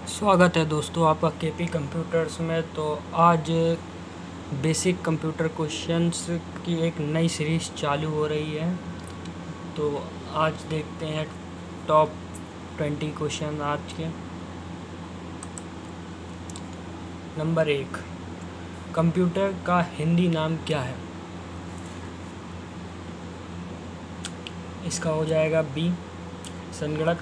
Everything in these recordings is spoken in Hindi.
स्वागत है दोस्तों आपका केपी कंप्यूटर्स में। तो आज बेसिक कंप्यूटर क्वेश्चंस की एक नई सीरीज़ चालू हो रही है। तो आज देखते हैं टॉप 20 क्वेश्चन आज के। नंबर 1, कंप्यूटर का हिंदी नाम क्या है? इसका हो जाएगा बी, संगणक।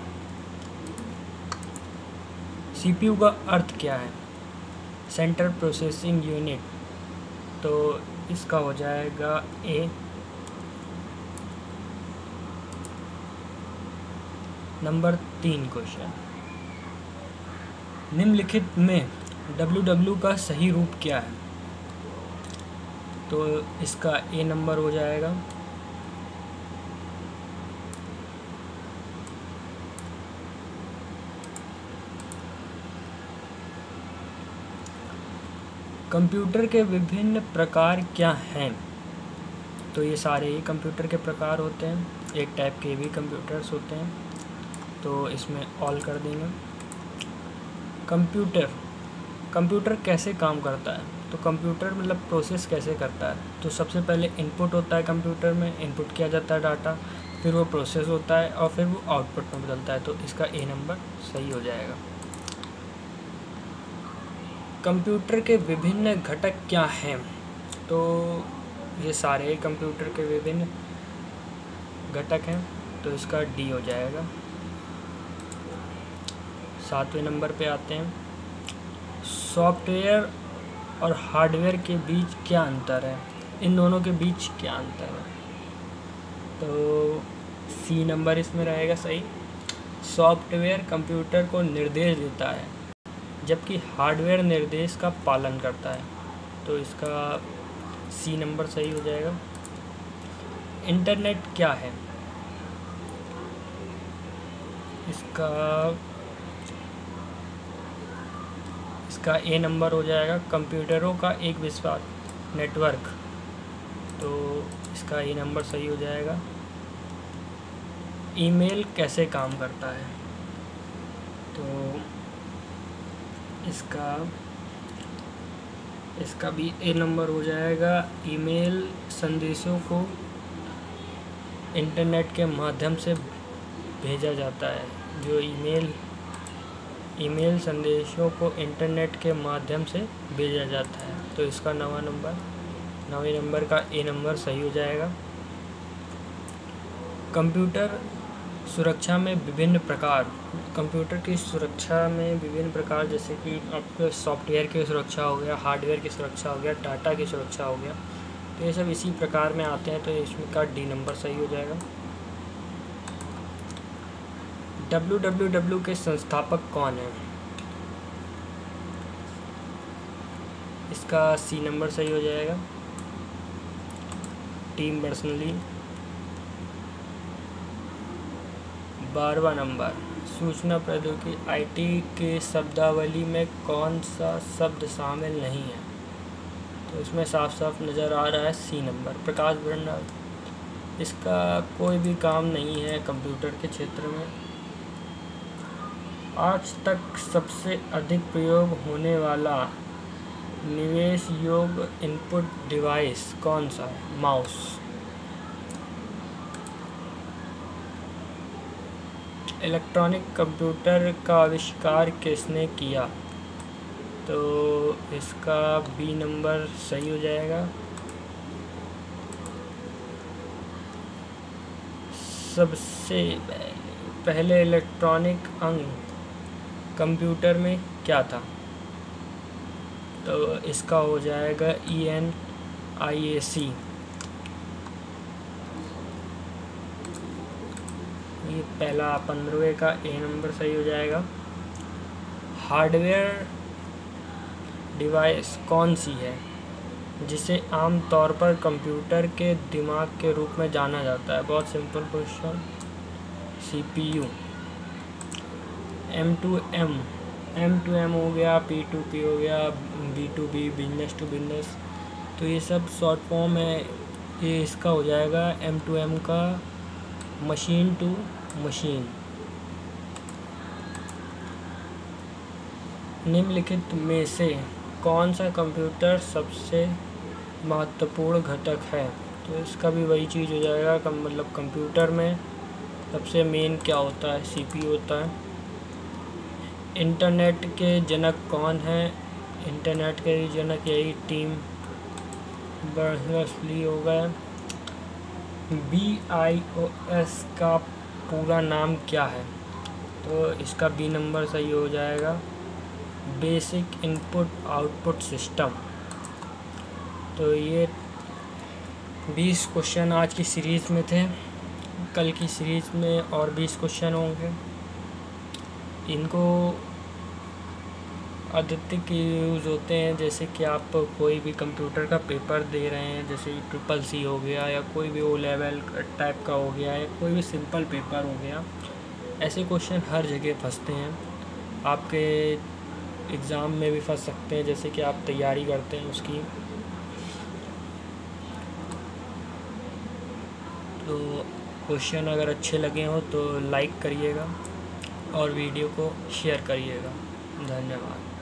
सीपीयू का अर्थ क्या है? Central processing unit. तो इसका हो जाएगा ए। नंबर 3 क्वेश्चन, निम्नलिखित में www का सही रूप क्या है? तो इसका ए नंबर हो जाएगा। कंप्यूटर के विभिन्न प्रकार क्या हैं? तो ये सारे ही कंप्यूटर के प्रकार होते हैं, एक टाइप के भी कंप्यूटर्स होते हैं। तो इसमें ऑल कर देंगे। कंप्यूटर कैसे काम करता है? तो कंप्यूटर मतलब प्रोसेस कैसे करता है? तो सबसे पहले इनपुट होता है कंप्यूटर में, इनपुट किया जाता है डाटा, फिर वो प्रोसेस होता है और फिर वो आउटपुट में बदलता है। तो इसका ए नंबर सही हो जाएगा। कंप्यूटर के विभिन्न घटक क्या हैं? तो ये सारे कंप्यूटर के विभिन्न घटक हैं। तो इसका डी हो जाएगा। 7वें नंबर पे आते हैं, सॉफ्टवेयर और हार्डवेयर के बीच क्या अंतर है? इन दोनों के बीच क्या अंतर है? तो सी नंबर इसमें रहेगा सही। सॉफ्टवेयर कंप्यूटर को निर्देश देता है, जबकि हार्डवेयर निर्देश का पालन करता है। तो इसका सी नंबर सही हो जाएगा। इंटरनेट क्या है? इसका ए नंबर हो जाएगा। कंप्यूटरों का एक विश्वास नेटवर्क। तो इसका ए नंबर सही हो जाएगा। ईमेल कैसे काम करता है? तो इसका भी ए नंबर हो जाएगा। ईमेल संदेशों को इंटरनेट के माध्यम से भेजा जाता है। जो ईमेल संदेशों को इंटरनेट के माध्यम से भेजा जाता है। तो इसका 9वें नंबर का ए नंबर सही हो जाएगा। कंप्यूटर सुरक्षा में विभिन्न प्रकार। कंप्यूटर की सुरक्षा में विभिन्न प्रकार, जैसे कि आपके सॉफ्टवेयर की सुरक्षा हो गया, हार्डवेयर की सुरक्षा हो गया, डाटा की सुरक्षा हो गया। तो ये सब इसी प्रकार में आते हैं। तो इसमें का डी नंबर सही हो जाएगा। www के संस्थापक कौन है? इसका सी नंबर सही हो जाएगा। Tim Berners-Lee. 12वां नंबर, सूचना प्रौद्योगिकी आईटी के शब्दावली में कौन सा शब्द शामिल नहीं है? तो इसमें साफ साफ नज़र आ रहा है सी नंबर, प्रकाश भंडार। इसका कोई भी काम नहीं है कंप्यूटर के क्षेत्र में। आज तक सबसे अधिक प्रयोग होने वाला निवेश योग्य इनपुट डिवाइस कौन सा है? माउस। इलेक्ट्रॉनिक कंप्यूटर का आविष्कार किसने किया? तो इसका बी नंबर सही हो जाएगा। सबसे पहले इलेक्ट्रॉनिक अंग कंप्यूटर में क्या था? तो इसका हो जाएगा ENIAC। ये पहला 15वें का ए नंबर सही हो जाएगा। हार्डवेयर डिवाइस कौन सी है जिसे आमतौर पर कंप्यूटर के दिमाग के रूप में जाना जाता है? बहुत सिंपल क्वेश्चन। CPU। M2M हो गया, P2P हो गया, B2B बिजनेस टू बिजनेस। तो ये सब शॉर्ट फॉर्म है। ये इसका हो जाएगा M2M का मशीन टू मशीन। निम्नलिखित में से कौन सा कंप्यूटर सबसे महत्वपूर्ण घटक है? तो इसका भी वही चीज़ हो जाएगा, मतलब कंप्यूटर में सबसे मेन क्या होता है? सीपीयू होता है। इंटरनेट के जनक कौन है? इंटरनेट के जनक यही टिम बर्नर्स-ली हो गया। BIOS का पूरा नाम क्या है? तो इसका बी नंबर सही हो जाएगा, बेसिक इनपुट आउटपुट सिस्टम। तो ये 20 क्वेश्चन आज की सीरीज़ में थे। कल की सीरीज़ में और 20 क्वेश्चन होंगे। इनको अधिकतर यूज़ होते हैं जैसे कि आप कोई भी कंप्यूटर का पेपर दे रहे हैं, जैसे CCC हो गया या कोई भी O लेवल टाइप का हो गया या कोई भी सिंपल पेपर हो गया। ऐसे क्वेश्चन हर जगह फंसते हैं, आपके एग्ज़ाम में भी फंस सकते हैं, जैसे कि आप तैयारी करते हैं उसकी। तो क्वेश्चन अगर अच्छे लगे हों तो लाइक करिएगा और वीडियो को शेयर करिएगा। धन्यवाद।